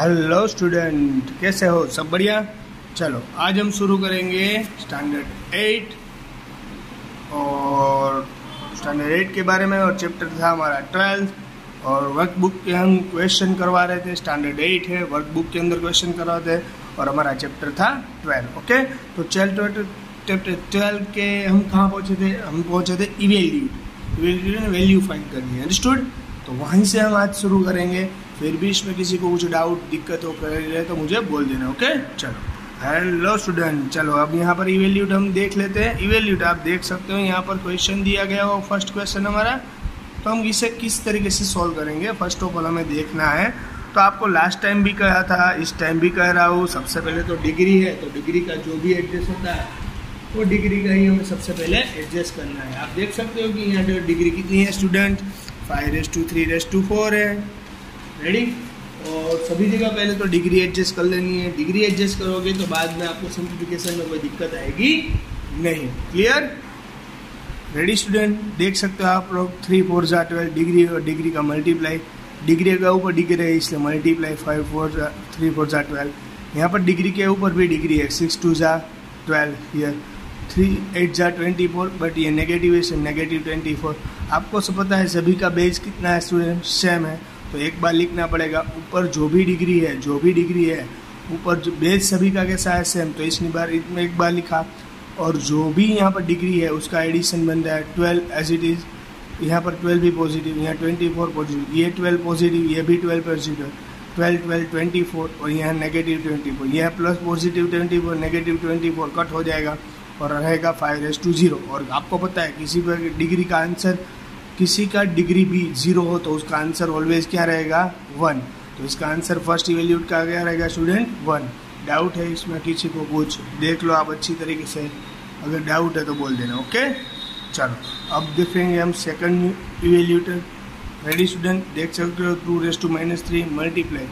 Hello student, कैसे हो? सब बढ़िया। चलो आज हम शुरू करेंगे स्टैंडर्ड 8 और स्टैंडर्ड 8 के बारे में। और चैप्टर था हमारा 12 और वर्कबुक के हम क्वेश्चन करवा रहे थे। स्टैंडर्ड 8 है, वर्कबुक के अंदर क्वेश्चन करवा थे और हमारा चैप्टर था 12। ओके, तो चैप्टर 12 के हम कहाँ पहुँचे थे? हम पहुँचे थे इवेल्यूट वैल्यू फाइंड करनी है। अंडरस्टूड? तो वहीं से हम आज शुरू करेंगे। फिर भी इसमें किसी को कुछ डाउट दिक्कत हो करे तो मुझे बोल देना। ओके, चलो हेलो स्टूडेंट, चलो अब यहाँ पर इवेल्यूट हम देख लेते हैं। इवेल्यूट आप देख सकते हो, यहाँ पर क्वेश्चन दिया गया हो, फर्स्ट क्वेश्चन हमारा। तो हम इसे किस तरीके से सॉल्व करेंगे, फर्स्ट ऑफ ऑल हमें देखना है। तो आपको लास्ट टाइम भी कहा था, इस टाइम भी कह रहा हूँ। सबसे पहले तो डिग्री है, तो डिग्री का जो भी एडजस्ट होता है वो डिग्री का ही हमें सबसे पहले एडजस्ट करना है। आप देख सकते हो कि यहाँ जो डिग्री कितनी है स्टूडेंट, 5⁴ है। रेडी? और सभी जगह पहले तो डिग्री एडजस्ट कर लेनी है। डिग्री एडजस्ट करोगे तो बाद में आपको सिंप्लीफिकेशन में कोई दिक्कत आएगी नहीं। क्लियर? Ready student? देख सकते हो आप लोग, 3×4 = 12 डिग्री और डिग्री का मल्टीप्लाई, डिग्री का ऊपर डिग्री है इसलिए मल्टीप्लाई 3×4 = 12। यहाँ पर डिग्री के ऊपर भी डिग्री है, 6×2 = 12 हियर, 3×8 = 24, बट ये नेगेटिव है, नेगेटिव 24। आपको सब पता है सभी का बेस कितना है स्टूडेंट, सेम है। तो एक बार लिखना पड़ेगा, ऊपर जो भी डिग्री है ऊपर जो बेस सभी का कैसा है, सेम। तो इसमें एक बार लिखा और जो भी यहाँ पर डिग्री है उसका एडिशन बन रहा है 12 एज इट इज। यहाँ पर 12 भी पॉजिटिव, यहाँ 24 पॉजिटिव, ये 12 पॉजिटिव, ये भी 12 पॉजिटिव, 12 24 और यहाँ नेगेटिव 24, यह प्लस पॉजिटिव 24 नेगेटिव 24 कट हो जाएगा और रहेगा 5⁻0। और आपको पता है किसी पर डिग्री का आंसर, किसी का डिग्री भी 0 हो तो उसका आंसर ऑलवेज क्या रहेगा, 1। तो इसका आंसर फर्स्ट इवेल्यूट का क्या रहेगा स्टूडेंट, 1। डाउट है इसमें किसी को? कुछ देख लो आप अच्छी तरीके से, अगर डाउट है तो बोल देना। ओके, चलो अब देखेंगे हम सेकंड इवेल्यूटर। Ready student? देख सकते हो 2⁻³ मल्टीप्लाई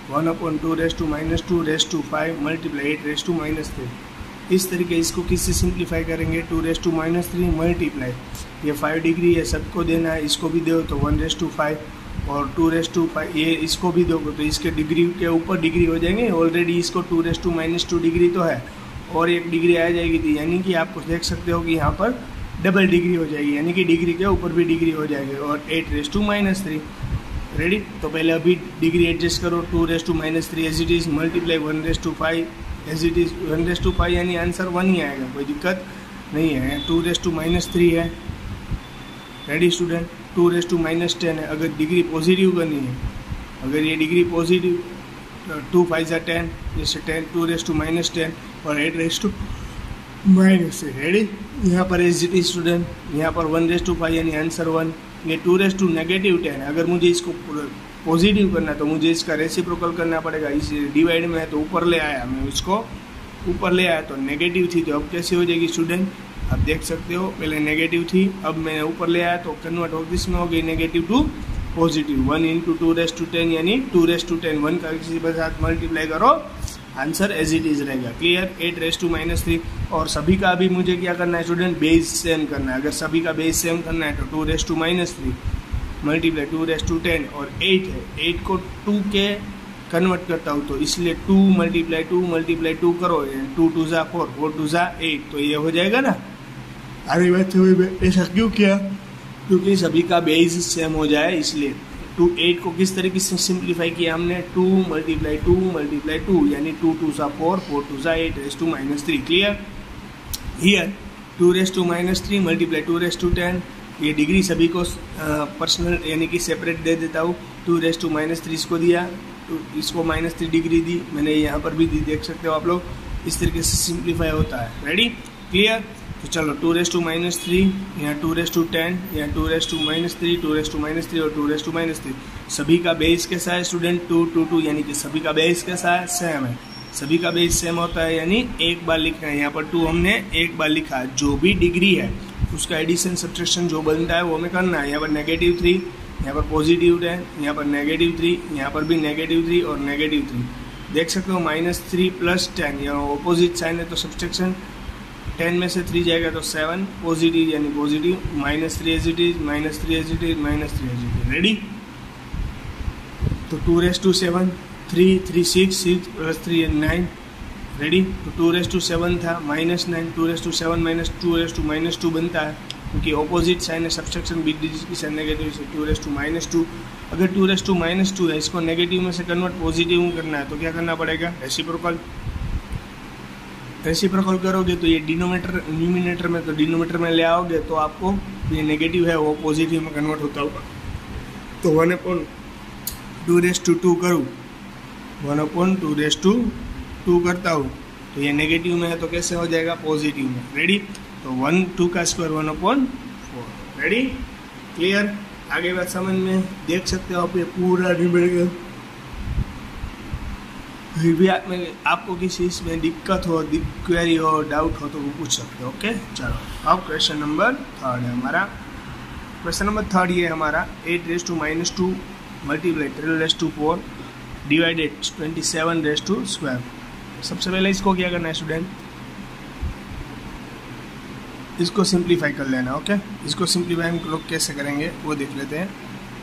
1/2⁻² मल्टीप्लाई 8⁻³ इस तरीके इसको किससे सिंप्लीफाई करेंगे, 2⁻³ मल्टीप्लाई, ये 5 डिग्री है, सबको देना है, इसको भी दो तो 1/5 और 2/5 ये इसको भी दो तो इसके डिग्री के ऊपर डिग्री हो जाएंगे। ऑलरेडी इसको 2⁻² डिग्री तो है और एक डिग्री आ जाएगी थी, यानी कि आप देख सकते हो कि यहाँ पर डबल डिग्री हो जाएगी, यानी कि डिग्री के ऊपर भी डिग्री हो जाएगी और 8⁻³ रेडी? तो पहले अभी डिग्री एडजस्ट करो, 2⁻³ as it is multiply 1/5 as it is 1/5 यानी आंसर 1 ही आएगा, कोई दिक्कत नहीं है। 2⁻³ है। Ready student? 2⁻10 है। अगर डिग्री पॉजिटिव करनी है, अगर ये डिग्री पॉजिटिव 2 × 5 = 10, जैसे 10 2⁻10 और 8⁻⁻। रेडी? यहाँ पर एज इट इज स्टूडेंट, यहाँ पर 1/5 यानी आंसर 1। ये 2⁻10 है। अगर मुझे इसको पॉजिटिव करना है तो मुझे इसका रेसिप्रोकल करना पड़ेगा। इस डिवाइड में है तो ऊपर ले आया, मैं इसको ऊपर ले आया तो नेगेटिव थी, तो अब कैसे हो जाएगी स्टूडेंट? आप देख सकते हो पहले नेगेटिव थी, अब मैंने ऊपर ले आया तो कन्वर्ट हो किस में हो गई, नेगेटिव टू पॉजिटिव। 1 × 2⁻10 यानी 2⁻10, 1 का किसी के साथ मल्टीप्लाई करो, आंसर एज इट इज रहेगा। क्लियर? 8⁻³ और सभी का अभी मुझे क्या करना है स्टूडेंट, बेस सेम करना है। अगर सभी का बेस सेम करना है तो 2⁻³ मल्टीप्लाई 2⁻10 और 8 है, 8 को 2 के कन्वर्ट करता हूँ तो इसलिए 2 × 2 करो, 2 × 2 = 4, 4 × 2 = 8, तो ये हो जाएगा ना। अरे बात ऐसा क्यों किया? क्योंकि सभी का बेस सेम हो जाए इसलिए। 8 को किस तरीके से सिंप्लीफाई किया हमने, 2 × 2 यानी 2 × 2 = 4, 4 × 2 = 8⁻³ क्लियर? हियर 2⁻³ मल्टीप्लाई 2⁻10, ये डिग्री सभी को पर्सनल यानी कि सेपरेट दे देता हूँ। 2⁻³ इसको दिया, तो इसको -3 डिग्री दी, मैंने यहाँ पर भी दी, देख सकते हो आप लोग। इस तरीके से सिंप्लीफाई होता है। रेडी? क्लियर? तो चलो 2⁻³ यहाँ 2⁻10 यहाँ 2⁻³ 2⁻³ और 2⁻³ सभी का बेस कैसा है स्टूडेंट, 2 2 2, यानी कि सभी का बेस कैसा है, सेम है। सभी का बेस सेम होता है यानी एक बार लिखना है। यहाँ पर 2 हमने एक बार लिखा, जो भी डिग्री है उसका एडिशन सब्ट्रैक्शन जो बनता है वो हमें करना है। यहाँ पर -3, यहाँ पर पॉजिटिव 10, यहाँ पर -3, यहाँ पर भी -3 और -3। देख सकते हो -3 + 10, यहाँ ऑपोजिट साइन है तो सब्ट्रैक्शन 10 में से 3 जाएगा तो 7, पॉजिटिव यानी positive, -3 as it is, -3 as it is, -3 as it is. Ready? तो 2⁻7 3, 3, 6 प्लस 3 9, रेडी। तो 2⁻7 था, -9, 2⁻7 -2 बनता है, क्योंकि ऑपोजिट साइन है, सब्सट्रैक्शन बीच डिजिट की साइन नेगेटिव से 2⁻2। अगर 2⁻2 है, इसको नेगेटिव में से कन्वर्ट पॉजिटिव में करना है तो क्या करना पड़ेगा, रेसिप्रोकल करोगे तो ये न्यूमिनेटर में, तो डिनोमिनेटर में ले आओगे तो आपको ये नेगेटिव है वो पॉजिटिव में कन्वर्ट होता होगा। तो 1/2 करूँ, 1/2 करता हूँ तो ये नेगेटिव में है तो कैसे हो जाएगा, पॉजिटिव में, रेडी। तो 2 का स्क्वायर 1/4, रेडी, क्लियर। आगे बात समझ में देख सकते हो आप, ये पूरा न्यूमेरिकल। फिर भी आपको किसी इसमें दिक्कत हो, क्वेरी हो, डाउट हो तो वो पूछ सकते हो, ओके। चलो अब क्वेश्चन नंबर 3 है हमारा। क्वेश्चन नंबर 3 ये हमारा 8⁻2 मल्टीप्लाई 12⁻4 डिवाइडेड 27⁻²। सबसे पहले इसको क्या करना है स्टूडेंट, इसको सिंप्लीफाई कर लेना, ओके। इसको सिंप्लीफाई हम लोग कैसे करेंगे वो देख लेते हैं।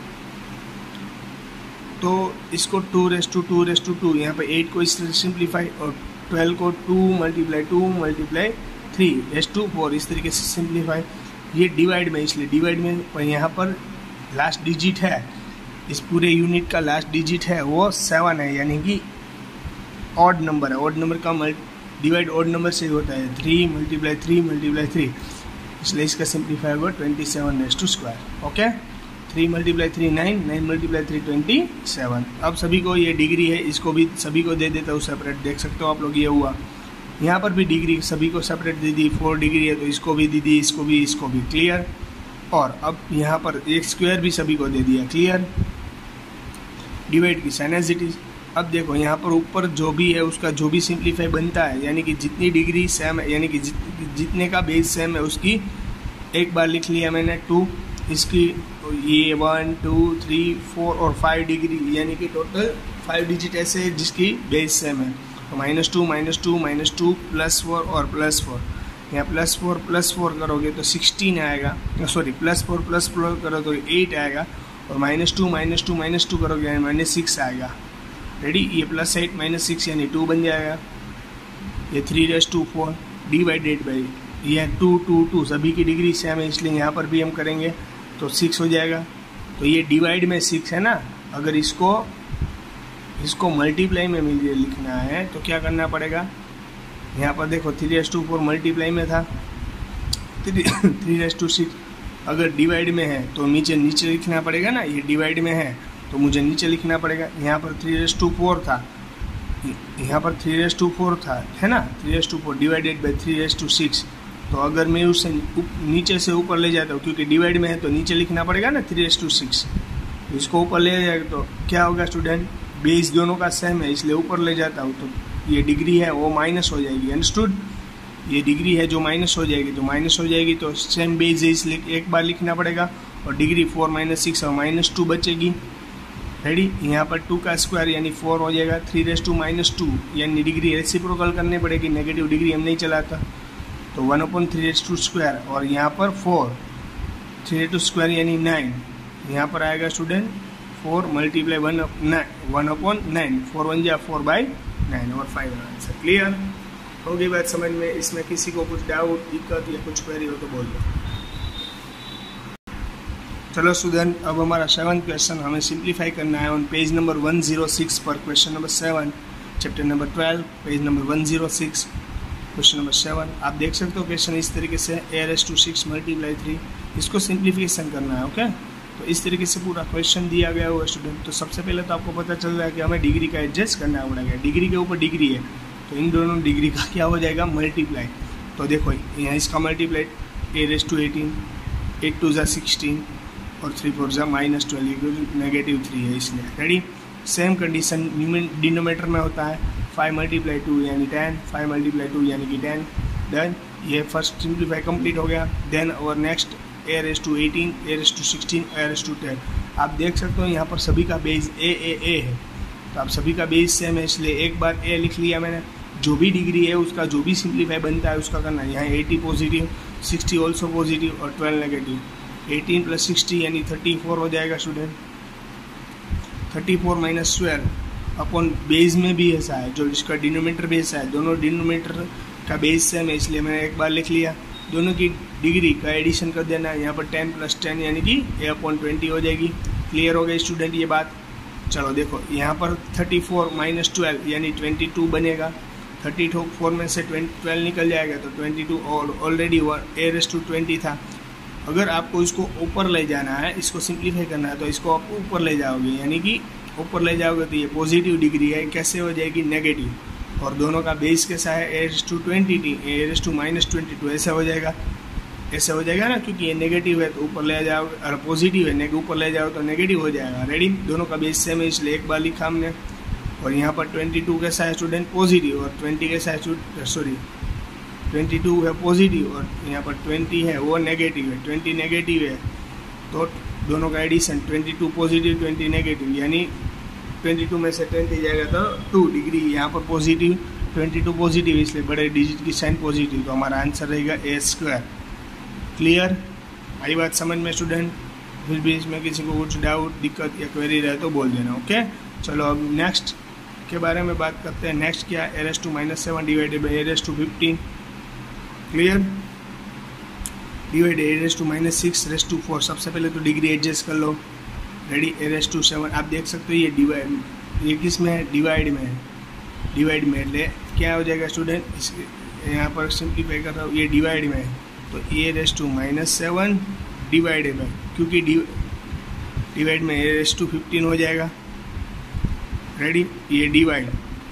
तो इसको 2⁻2 यहाँ पे 8 को इस तरह सिंप्लीफाई और 12 को 2 × 3⁻4 इस तरीके से सिंप्लीफाई। ये डिवाइड में, इसलिए डिवाइड में पर यहाँ पर लास्ट डिजिट है, इस पूरे यूनिट का लास्ट डिजिट है वो 7 है, यानी कि ऑड नंबर है। ऑड नंबर का डिवाइड ऑड नंबर से होता है, 3 × 3 इसलिए इसका सिंप्लीफाई होगा 27⁻², ओके। 3 × 3 9, 9 × 3 27। अब सभी को ये डिग्री है, इसको भी सभी को दे देता हूँ सेपरेट, देख सकते हो आप लोग, ये हुआ। यहाँ पर भी डिग्री सभी को सेपरेट दे दी, 4 डिग्री है तो इसको भी दे दी, इसको भी, क्लियर। और अब यहाँ पर एक स्क्वायर भी सभी को दे दिया, क्लियर। डिवाइड की साइन एज इट इज। अब देखो यहाँ पर ऊपर जो भी है उसका जो भी सिंप्लीफाई बनता है, यानी कि जितनी डिग्री सेम है, यानी कि जितने का बेस सेम है उसकी एक बार लिख लिया मैंने 2, इसकी ये 1 2 3 4 और 5 डिग्री, यानी कि टोटल 5 डिजिट ऐसे है जिसकी बेस सेम है। तो -2 +4 और +4, यहाँ +4 करोगे तो 16 आएगा, सॉरी +4 करो तो 8 आएगा, और -2 करोगे यानी -6 आएगा, रेडी। ये +8 -6 यानी 2 बन जाएगा। ये 3⁻4 डिवाइडेड बाई ये 2 सभी की डिग्री सेम है, इसलिए यहाँ पर भी हम करेंगे तो 6 हो जाएगा। तो ये डिवाइड में 6 है ना, अगर इसको मल्टीप्लाई में मुझे लिखना है तो क्या करना पड़ेगा, यहाँ पर देखो 3⁻4 मल्टीप्लाई में था, 3⁻6 अगर डिवाइड में है तो नीचे लिखना पड़ेगा ना, ये डिवाइड में है तो मुझे नीचे लिखना पड़ेगा। यहाँ पर 3⁻4 था, यहाँ पर 3⁻4 था, है ना, 3⁻4 डिवाइडेड बाई 3⁻6। तो अगर मैं उसे नीचे से ऊपर ले जाता हूँ, क्योंकि डिवाइड में है तो नीचे लिखना पड़ेगा ना 3⁻6, इसको ऊपर ले जाएगा तो क्या होगा स्टूडेंट, बेस दोनों का सेम है इसलिए ऊपर ले जाता हूँ, तो ये डिग्री है वो माइनस हो जाएगी, अंडरस्टूड। ये डिग्री है जो माइनस हो जाएगी, तो सेम बेस है इसलिए एक बार लिखना पड़ेगा, और डिग्री 4 - 6 और -2 बचेगी, रेडी। यहाँ पर 2 का स्क्वायर यानी 4 हो जाएगा, 3⁻2 यानी डिग्री रेसिप्रोकल करनी पड़ेगी, नेगेटिव डिग्री हम नहीं चलाता, तो 1/3² और यहाँ पर 4, 3² यानी 9, यहाँ पर आएगा स्टूडेंट 4 × 1/9, 4 1 जा 4/9 और 5 आंसर। क्लियर होगी बात समझ में। इसमें किसी को कुछ डाउट, दिक्कत या कुछ क्वेरी हो तो बोल दो। चलो स्टूडेंट, अब हमारा 7th क्वेश्चन हमें सिंप्लीफाई करना है ऑन पेज नंबर 106 पर, question number 7, chapter number 12, page number 106, question number 7। आप देख सकते हो क्वेश्चन इस तरीके से, a⁻6 × 3, इसको सिंप्लीफिकेशन करना है, ओके। तो इस तरीके से पूरा क्वेश्चन दिया गया हुआ स्टूडेंट। तो सबसे पहले तो आपको पता चल रहा है कि हमें डिग्री का एडजस्ट करना पड़ेगा, डिग्री के ऊपर डिग्री है तो इन दोनों डिग्री का क्या हो जाएगा, मल्टीप्लाई। तो देखो यहाँ इसका मल्टीप्लाई a⁻18, 8 2 = 16 और 3 4 = -12 है इसलिए, रेडी। सेम कंडीशन डिनोमीटर में होता है, 5 × 2 यानी 10, 5 × 2 यानी कि 10, डन। ये फर्स्ट सिंप्लीफाई कंप्लीट हो गया। देन और नेक्स्ट a⁻18, a⁻16, a⁻10। आप देख सकते हो यहाँ पर सभी का बेस a है, तो आप सभी का बेस सेम है इसलिए एक बार a लिख लिया मैंने। जो भी डिग्री है उसका जो भी सिंप्लीफाई बनता है उसका करना है। यहाँ 80 पॉजिटिव, 60 ऑल्सो पॉजिटिव और 12 नेगेटिव। 18 + 60 यानी 34 हो जाएगा स्टूडेंट। 34 - 12, अपॉन बेस में भी ऐसा है, जो इसका डिनोमिनेटर भी ऐसा है, दोनों डिनोमिनेटर का बेस सेम है, इसलिए मैंने एक बार लिख लिया। दोनों की डिग्री का एडिशन कर देना है, यहाँ पर 10 + 10 यानी कि a/20 हो जाएगी। क्लियर हो गई स्टूडेंट ये बात? चलो देखो यहाँ पर 34 - 12 यानी 22 बनेगा। 34 में से 12 निकल जाएगा तो 22 और ऑलरेडी a/20 था। अगर आपको इसको ऊपर ले जाना है, इसको सिंप्लीफाई करना है, तो इसको आप ऊपर ले जाओगे, यानी कि ऊपर ले जाओगे तो ये पॉजिटिव डिग्री है, कैसे हो जाएगी? नेगेटिव। और दोनों का बेस कैसा है? a/20 a/-22 ऐसा हो जाएगा, ऐसा हो जाएगा ना, क्योंकि ये नेगेटिव है तो ऊपर ले जाओगे, और पॉजिटिव है ऊपर ले जाओ तो नेगेटिव हो जाएगा। रेडी? दोनों का बेस सेम है, इसलिए एक बार लिखा हमने। और यहाँ पर 22 कैसा है स्टूडेंट? पॉजिटिव। और 20 कैसा है? सॉरी 22 है पॉजिटिव और यहाँ पर 20 है वो नेगेटिव है। 20 नेगेटिव है तो दोनों का एडिशन 22 पॉजिटिव 20 नेगेटिव, यानी 22 में से 20 जाएगा तो 2 डिग्री। यहाँ पर पॉजिटिव 22 पॉजिटिव, इसलिए बड़े डिजिट की साइन पॉजिटिव, तो हमारा आंसर रहेगा a²। क्लियर? आई बात समझ में स्टूडेंट? फिर भी इसमें किसी को कुछ डाउट, दिक्कत या क्वेरी रहे तो बोल देना। ओके, चलो अब नेक्स्ट के बारे में बात करते हैं। नेक्स्ट क्या है? a⁻7 divided by a⁻15। Clear? Divide a⁻6 सबसे पहले तो डिग्री एडजस्ट कर लो। रेडी? a⁻7 आप देख सकते हो ये डिवाइड, ये किस में है? डिवाइड में है। डिवाइड में ले क्या हो जाएगा स्टूडेंट? इसके यहाँ पर सिंप्लीफाई कर रहा हूँ, ये डिवाइड में है तो a⁻7 डिवाइड बाई, क्योंकि डिवाइड में a⁻15 हो जाएगा। रेडी? ये डिवाइड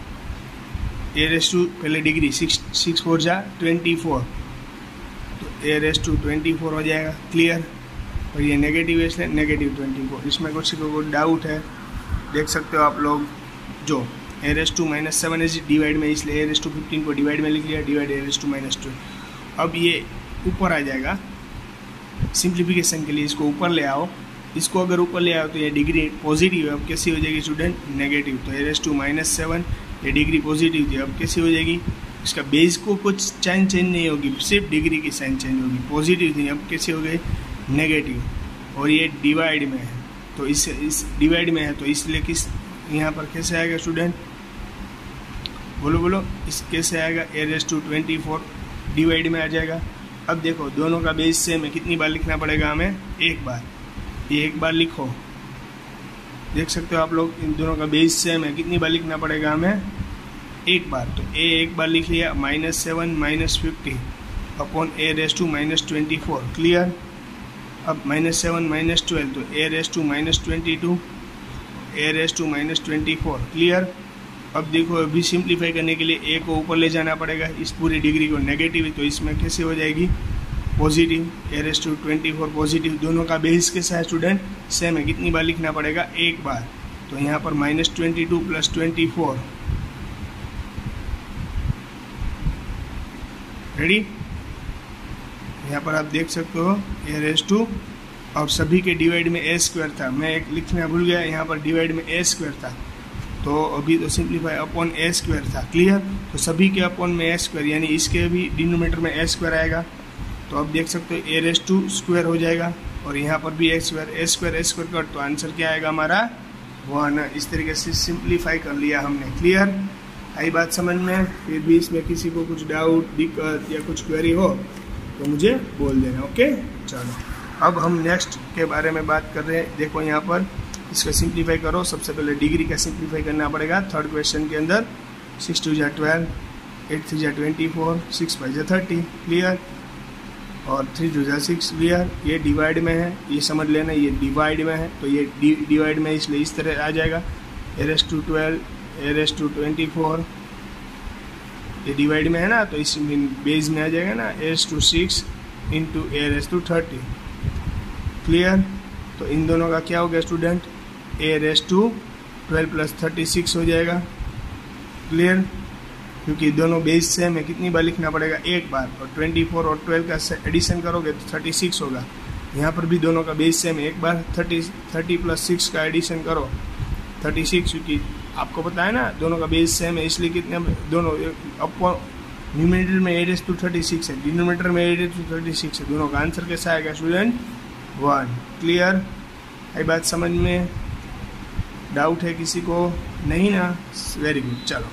पहले डिग्री 6 4 जा 24 तो a⁻24 हो जाएगा। क्लियर? और ये नेगेटिव है इसलिए -24। इसमें कुछ को डाउट है देख सकते हो आप लोग। जो a⁻7 इज डिवाइड में, इसलिए a⁻15 को डिवाइड में लिख लिया, डिवाइड a⁻2। अब ये ऊपर आ जाएगा सिंप्लीफिकेशन के लिए, इसको ऊपर ले आओ। इसको अगर ऊपर ले आओ तो ये डिग्री पॉजिटिव है, अब कैसी हो जाएगी स्टूडेंट? नेगेटिव। तो a⁻7 ये डिग्री पॉजिटिव थी, अब कैसी हो जाएगी? इसका बेस को कुछ साइन चेंज नहीं होगी, सिर्फ डिग्री की साइन चेंज होगी। पॉजिटिव थी, अब कैसे हो गई? नेगेटिव। और ये डिवाइड में है तो इस डिवाइड में है तो इसलिए किस यहाँ पर कैसे आएगा स्टूडेंट? बोलो बोलो, इस कैसे आएगा? a⁻24 डिवाइड में आ जाएगा। अब देखो दोनों का बेस सेम है, कितनी बार लिखना पड़ेगा हमें? एक बार। ये एक बार लिखो, देख सकते हो आप लोग, इन दोनों का बेस सेम है, कितनी बार लिखना पड़ेगा हमें? एक बार। तो a एक बार लिख लिया, -7 - 50 अपॉन a⁻24। क्लियर? अब -7 - 12 तो a⁻22 a⁻24। क्लियर? अब देखो अभी सिंप्लीफाई करने के लिए a को ऊपर ले जाना पड़ेगा, इस पूरी डिग्री को नेगेटिव है तो इसमें कैसे हो जाएगी? पॉजिटिव। a⁻24 positive. दोनों का बेस कैसा है स्टूडेंट? सेम है, कितनी बार लिखना पड़ेगा? एक बार। तो यहाँ पर -22 + 24। रेडी? यहाँ पर आप देख सकते हो a⁻, और सभी के डिवाइड में a² था, मैं एक लिखना भूल गया, यहाँ पर डिवाइड में a² था तो अभी तो सिंप्लीफाई अपॉन a² था। क्लियर? तो सभी के अपॉन में a², यानी इसके भी डिनोमिनेटर में a² आएगा। तो अब देख सकते हो a⁻² हो जाएगा और यहाँ पर भी a² कट, तो आंसर क्या आएगा हमारा? 1। इस तरीके से सिंप्लीफाई कर लिया हमने। क्लियर? आई बात समझ में? फिर भी इसमें किसी को कुछ डाउट, दिक्कत या कुछ क्वेरी हो तो मुझे बोल देना। ओके, चलो अब हम नेक्स्ट के बारे में बात कर रहे हैं। देखो यहाँ पर इसका सिंप्लीफाई करो। सबसे पहले डिग्री का सिंप्लीफाई करना पड़ेगा। थर्ड क्वेश्चन के अंदर 6 2 = 12, 8 3 = 24, 6 5 = 30। क्लियर? और 3 2 = 6। क्लियर? ये डिवाइड में है, ये समझ लेना, ये डिवाइड में है तो ये डिवाइड में, इसलिए इस तरह आ जाएगा a⁻12 a⁻24। ये डिवाइड में है ना, तो इस बेस में आ जाएगा ना a⁻6 × a⁻30। क्लियर? तो इन दोनों का क्या हो गया स्टूडेंट? a⁻12 + 36 हो जाएगा। क्लियर? क्योंकि दोनों बेस सेम है, कितनी बार लिखना पड़ेगा? एक बार। और 24 और 12 का एडिशन करोगे तो 36 होगा। यहाँ पर भी दोनों का बेस सेम है, एक बार 30 + 6 का एडिशन करो 36, क्योंकि आपको पता है ना दोनों का बेस सेम है, इसलिए कितने दोनों न्यूमिनेटर में a⁻36 है, डिनोमिनेटर में a⁻36 है। दोनों का आंसर कैसा आएगा स्टूडेंट? 1। क्लियर? आई बात समझ में? डाउट है किसी को? नहीं ना, वेरी गुड। चलो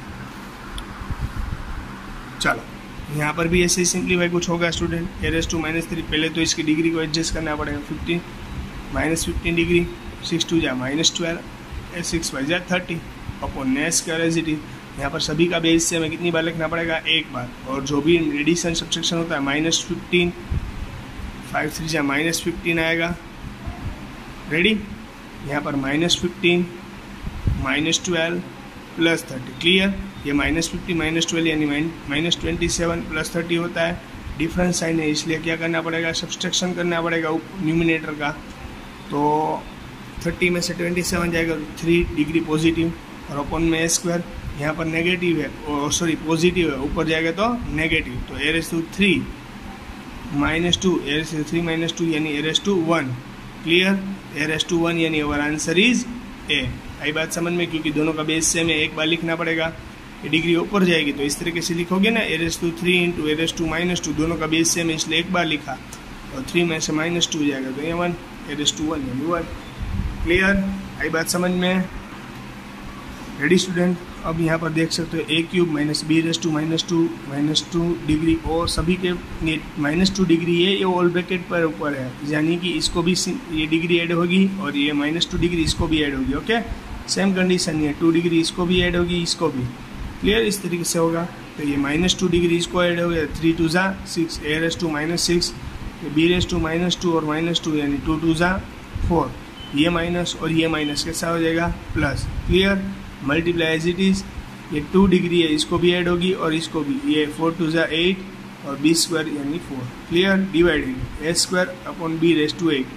यहाँ पर भी ऐसे ही सिंप्लीफाई कुछ होगा स्टूडेंट। ए रेस टू -3, पहले तो इसकी डिग्री को एडजस्ट करना पड़ेगा। 15 -15 डिग्री, 6 2 जा -12, 6 5 जा 30 अपॉन ने स्क्वायर एज इट इज। यहाँ पर सभी का बेस से हमें कितनी बार लिखना पड़ेगा? एक बार। और जो भी एडिशन सब्ट्रैक्शन होता है -15, 5 3 जा -15 आएगा। रेडी? यहाँ पर -15 -12 + 30, क्लियर? ये -50 -12 यानी -27 + 30 होता है। डिफरेंस साइन है इसलिए क्या करना पड़ेगा? सब्सट्रैक्शन करना पड़ेगा न्यूमिनेटर का। तो 30 में से 27 जाएगा, 3 डिग्री पॉजिटिव और अपॉन में स्क्वायर। यहाँ पर नेगेटिव है, सॉरी पॉजिटिव है, ऊपर जाएगा तो नेगेटिव। तो a raise to 3 -2, a raise to 3 -2 यानी a raise to 1, clear? a raise to 1 यानी अवर आंसर इज a। आई बात समझ में? क्योंकि दोनों का बेस सेम है, एक बार लिखना पड़ेगा। ये डिग्री ऊपर जाएगी तो इस तरीके से लिखोगे ना, a raise to 3 × a raise to -2, दोनों का बेस सेम है इसलिए एक बार लिखा, और 3 में से -2 जाएगा तो ये 1, a रेज़ टू 1 यानी 1, क्लियर? आई बात समझ में? Ready student? अब यहाँ पर देख सकते हो a³ - b raise to -2 degree, और सभी के -2 डिग्री है, ये ऑल ब्रैकेट पर ऊपर है, यानी कि इसको भी ये डिग्री ऐड होगी और ये -2 डिग्री इसको भी ऐड होगी। ओके, सेम कंडीशन है, 2 डिग्री इसको भी ऐड होगी, इसको भी, क्लियर? इस तरीके से होगा। तो ये -2 डिग्री इसको ऐड हो गया, 3 2 जा 6, a raise to -6, b raise to -2 और -2 यानी 2 2 जा 4, ये माइनस और ये माइनस कैसा हो जाएगा? Plus, clear? Multiply as it is. ये 2 डिग्री है, इसको भी ऐड होगी और इसको भी, ये 4 2 जा 8 और b² यानी 4, clear? Divided a² upon b raise to 8,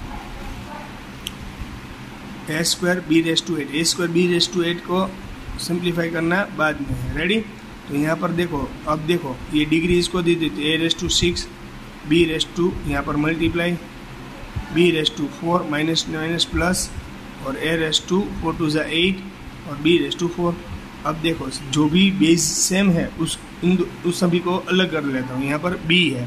a² b raise to 8, a² b raise to 8 को सिंप्लीफाई करना बाद में है। रेडी? तो यहाँ पर देखो, अब देखो ये डिग्री इसको दी थी, a raise to 6, b raise to, यहाँ पर multiply b raise to 4 minus plus, और a रेज़ टू 4 2 जा 8 और b रेज़ टू 4। अब देखो जो भी बेस सेम है उस सभी को अलग कर लेता हूँ। यहाँ पर b है,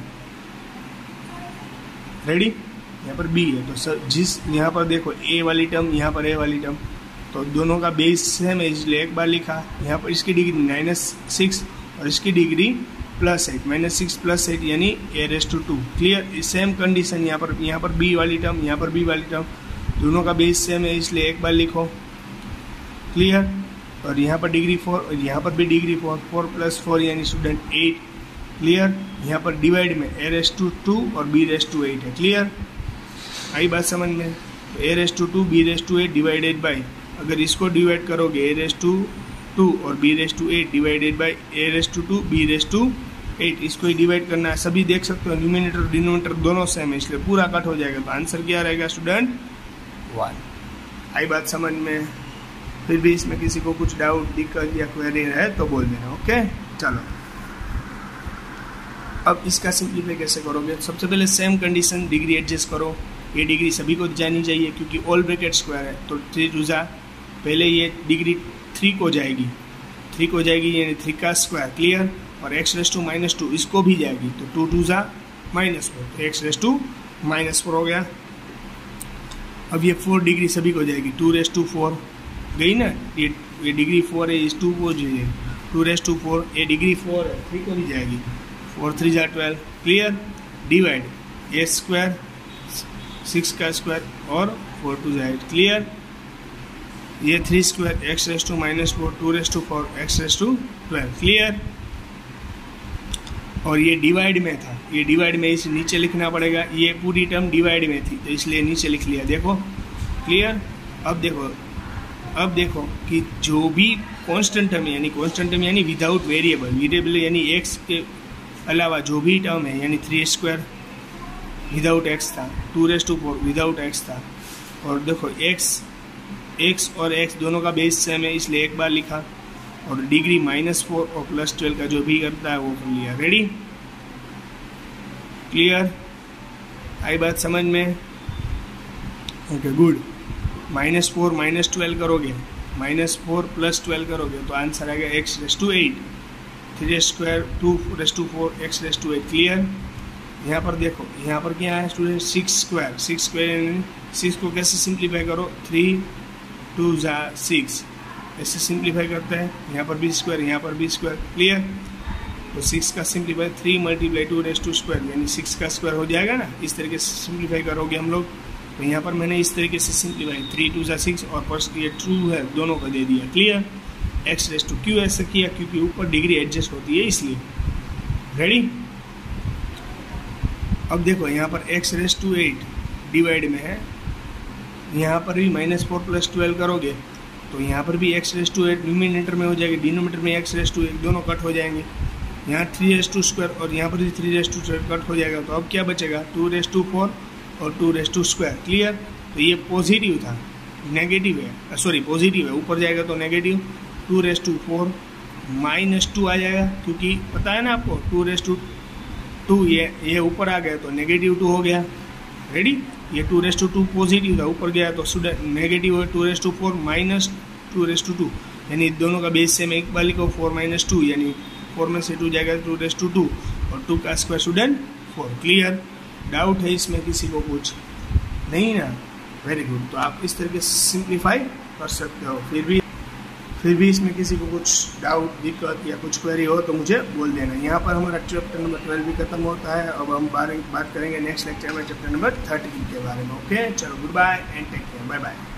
रेडी? यहाँ पर b है, तो जिस यहाँ पर देखो a वाली टर्म, यहाँ पर a वाली टर्म, तो दोनों का बेस सेम है इसलिए एक बार लिखा। यहाँ पर इसकी डिग्री -6 और इसकी डिग्री +8, -6 + 8 यानी a raise to 2, clear? Same condition यहाँ पर b वाली टर्म, यहाँ पर b वाली टर्म, दोनों का बेस सेम है इसलिए एक बार लिखो, क्लियर? और यहाँ पर डिग्री 4 और यहाँ पर भी डिग्री 4, 4 + 4 यानी स्टूडेंट 8, क्लियर? यहाँ पर डिवाइड में a रेज़ टू 2 और b रेज़ टू 8 है, क्लियर? आई बात समझ में? तो a raise to 2 b raise to 8 divided by, अगर इसको डिवाइड करोगे a रेज़ टू 2 और b raise to 8 divided by a raise to 2 b raise to 8, इसको ही डिवाइड करना है। सभी देख सकते हो न्यूमिनेटर डिनोमिनेटर दोनों सेम है इसलिए पूरा कट हो जाएगा। तो आंसर क्या रहेगा स्टूडेंट? 1। आई बात समझ में? फिर भी इसमें किसी को कुछ डाउट, दिक्कत या क्वेरी है तो बोल देना। ओके, चलो अब इसका सिंप्लीफाई कैसे करोगे? सबसे पहले सेम कंडीशन, डिग्री एडजस्ट करो। ये डिग्री सभी को जानी चाहिए क्योंकि ऑल ब्रैकेट स्क्वायर है, तो 3 2 जा, पहले ये डिग्री 3 को जाएगी, 3 को जाएगी यानी 3 का स्क्वायर, क्लियर? और x रेज़ टू -2 इसको भी जाएगी, तो 2 2 जा -4, तो x रेज़ टू -4 हो गया। अब ये 4 डिग्री सभी को जाएगी, 2 रेज़ टू 4 गई ना, ये डिग्री 4 है, इस 2 को जाएगी, 2 रेज़ टू 4, ये डिग्री 4 है, 3 को भी जाएगी, 4 3 जा 12, क्लियर? डिवाइड a² 6 का स्क्वायर और 4 2 जा 8, क्लियर? ये 3² x raise to -4, 2 raise to 4 x raise to 12, clear? और ये डिवाइड में था, ये डिवाइड में इसे नीचे लिखना पड़ेगा, ये पूरी टर्म डिवाइड में थी तो इसलिए नीचे लिख लिया, देखो, क्लियर? अब देखो कि जो भी कांस्टेंट टर्म है, यानी कांस्टेंट टर्म यानी विदाउट वेरिएबल यानी x के अलावा जो भी टर्म है, यानी 3² विदाउट x था, 2 रेज़ टू 4 विदाउट x था, और देखो x और x दोनों का बेस सेम है इसलिए एक बार लिखा, और डिग्री -4 और +12 का जो भी करता है वो कर लिया। रेडी? क्लियर? आई बात समझ में? Okay, good. -4 -12 करोगे, -4 + 12 करोगे तो आंसर आएगा x raise to 8, 3² 2 raise to 4 x raise to 8, clear? यहाँ पर देखो, यहाँ पर क्या है स्टूडेंट? 6² 6 को कैसे सिंप्लीफाई करो? 3 2 ज़ा 6, ऐसे सिंप्लीफाई करते हैं। यहाँ पर बी स्क्वायर, यहाँ पर बी स्क्वायर, क्लियर। तो 6 का सिंप्लीफाई 3 × 2^2 यानी 6 का स्क्वायर हो जाएगा ना। इस तरीके से सिंप्लीफाई करोगे हम लोग। तो यहाँ पर मैंने इस तरीके से सिंप्लीफाई 3 × 2 = 6 और फर्स्ट ये ट्रू है, दोनों को दे दिया, क्लियर। x⁻q ऐसे किया क्योंकि ऊपर डिग्री एडजस्ट होती है इसलिए। रेडी। अब देखो यहाँ पर x⁸ डिवाइड में है, यहाँ पर भी -4 + 12 करोगे तो यहाँ पर भी x⁸ न्यूमिनेटर में हो जाएगी, डिनोमिनेटर में x⁸, दोनों कट हो जाएंगे। यहाँ 3⁻² और यहाँ पर भी 3⁻² कट हो जाएगा। तो अब क्या बचेगा 2⁻4 और 2⁻², क्लियर। तो ये पॉजिटिव था, नेगेटिव है, सॉरी पॉजिटिव है, ऊपर जाएगा तो नेगेटिव। 2⁻4 -2 आ जाएगा क्योंकि पता है ना आपको 2⁻2 ये ऊपर आ गया तो -2 हो गया। रेडी। ये 2⁻2 पॉजिटिव था, ऊपर गया तो नेगेटिव है। 2⁻4 - 2⁻2 यानी दोनों का बेस सेम एक वाली को 4 - 2 यानी 4 में से 2 जाएगा 2⁻2 और 2 का स्क्वायर स्टूडेंट 4, क्लियर। डाउट है इसमें किसी को कुछ नहीं ना? Very good. तो आप इस तरीके से सिंप्लीफाई कर सकते हो। फिर भी इसमें किसी को कुछ डाउट, दिक्कत या कुछ क्वेरी हो तो मुझे बोल देना। यहाँ पर हमारा चैप्टर नंबर 12 भी खत्म होता है। अब हम बात करेंगे नेक्स्ट लेक्चर में चैप्टर नंबर 13 के बारे में। ओके, चलो good bye and take care, bye bye.